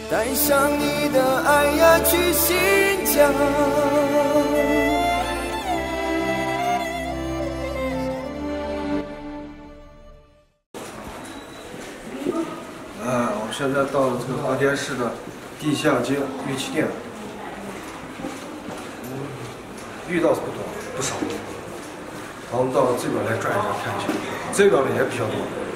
带上你的爱呀去新疆。我们现在到了这个和田市的地下街玉器店，遇到是不少。我们到这边来转一转看一下，这边呢也比较多。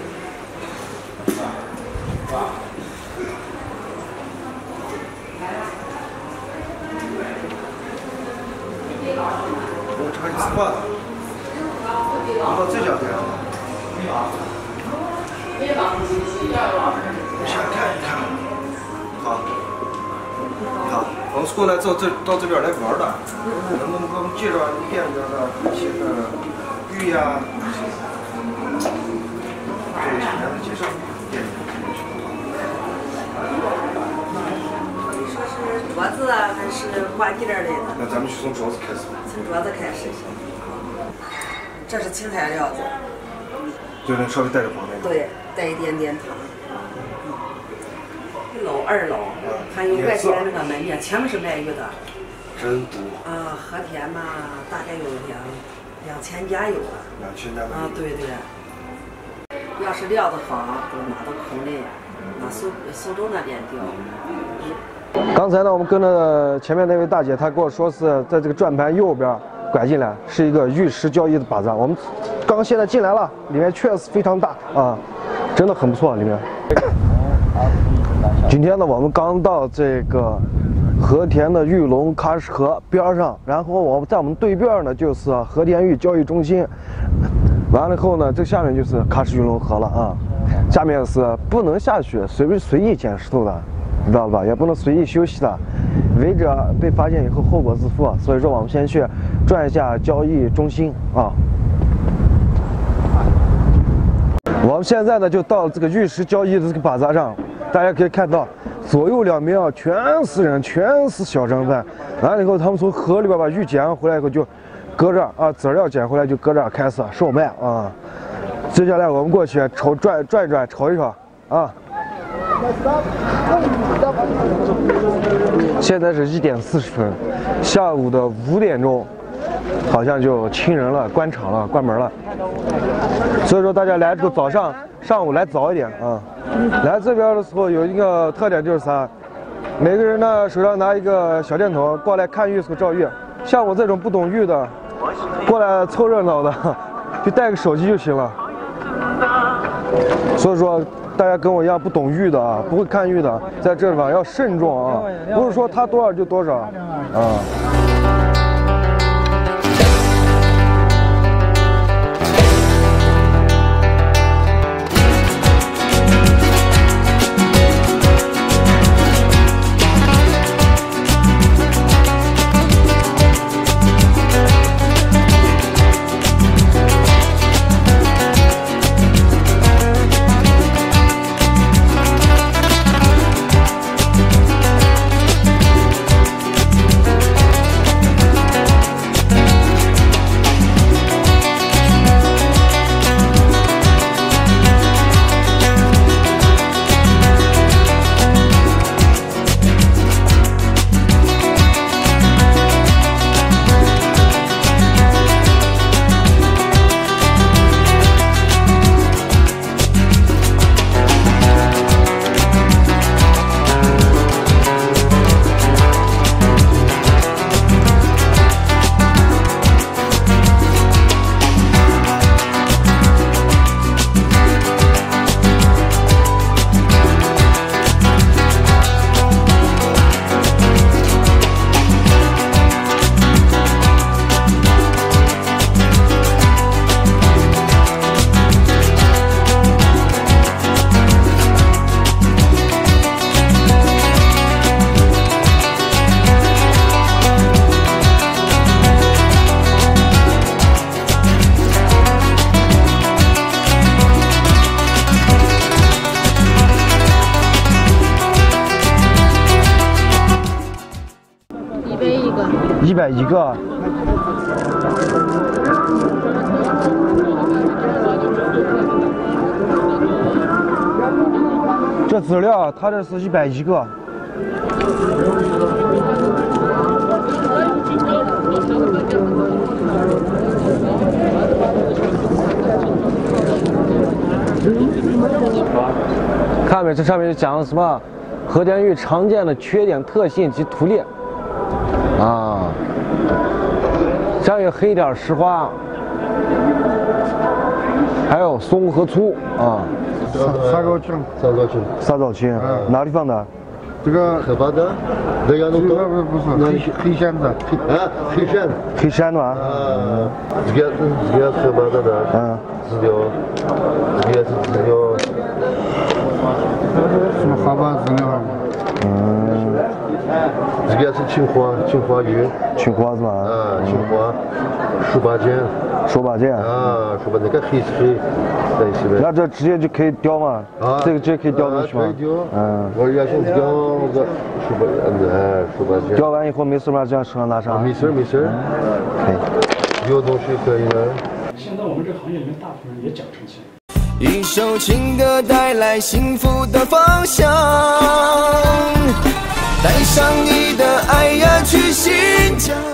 我查一次饭，我到这家店了。我先看一看。好，你好，我们是过来到这边来玩的，能不能给我们介绍店里边的一些个玉呀？对，简单的介绍店里。 说是镯子啊，还是挂件类的？ 那咱们就从镯子开始。 从镯子开始。这是青彩料子。 就能稍微带着黄那个。 对，带一点点糖。1篓2篓，还有外边那个门面，前面是卖玉的。 真多。 和田嘛，大概有2000家有了。 2000家。 对对。要是料子好，都拿到孔内，拿苏州那边调。 刚才呢，我们跟着前面那位大姐，她跟我说是在这个转盘右边拐进来，是一个玉石交易的巴扎。我们刚现在进来了，里面确实非常大啊，真的很不错里面。今天呢，我们刚到这个和田的玉龙喀什河边上，然后在我们对面呢就是和田玉交易中心。完了以后呢，这下面就是喀什玉龙河了啊。下面是不能下去随意捡石头的，知道吧？也不能随意休息的，违者被发现以后后果自负。所以说，我们先去转一下交易中心啊。我们现在呢就到了这个玉石交易的这个巴扎上，大家可以看到左右两边啊全是人，全是小商贩。完了以后，他们从河里边把玉捡回来以后就搁这儿啊，籽料捡回来就搁这儿开始售卖啊。接下来我们过去转一转，瞅一瞅啊。现在是1点40分，下午的5点钟，好像就清人了，关场了，关门了。所以说大家来这个上午来早一点啊。来这边的时候有一个特点就是啥，每个人呢手上拿一个小电筒过来看玉时候照玉。像我这种不懂玉的，过来凑热闹的，就带个手机就行了。所以说，大家跟我一样不懂玉的啊，不会看玉的，在这地方要慎重啊，不是说它多少就多少啊。101个。这籽料它这是110个， 看没，这上面就讲了什么和田玉常见的缺点、特性及图例啊，像有黑点、石花，还有松和粗啊。沙枣青，哪地方的？ 这个河巴的，那个弄到不是黑山的， 黑山， 黑山的吧？ 这个河巴的，只有，这个是只有， 什么花瓣子呢？ 这个是青花鱼， 青花是吧？ 青花，手把件， 手把件， 手把件，个黑在一起呗。 那这直接就可以雕吗？这个直接可以雕进去吗？ 可以雕，我原先雕个手把件。 雕完以后没事吧？这样手上拿上？ 没事。 可以。 有东西可以的。 现在我们这个行业里面，大部分人也讲诚信。 一首情歌带来幸福的方向，带上你的爱呀，去新疆。